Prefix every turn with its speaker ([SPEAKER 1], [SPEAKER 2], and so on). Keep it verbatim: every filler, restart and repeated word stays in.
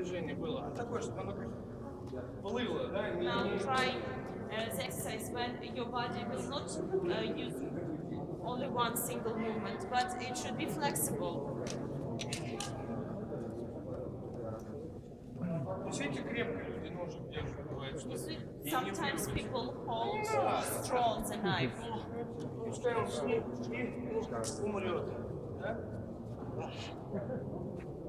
[SPEAKER 1] движение было, а такое, чтобы оно как плыло, да? Не,
[SPEAKER 2] Now
[SPEAKER 1] не...
[SPEAKER 2] try uh, the exercise when your body will not uh, use only one single movement, but it should be flexible.
[SPEAKER 1] Видите, крепко люди ножик держат, бывает, что...
[SPEAKER 2] Sometimes people hold strong the knife.
[SPEAKER 1] Пускай он с ним и умрет, да?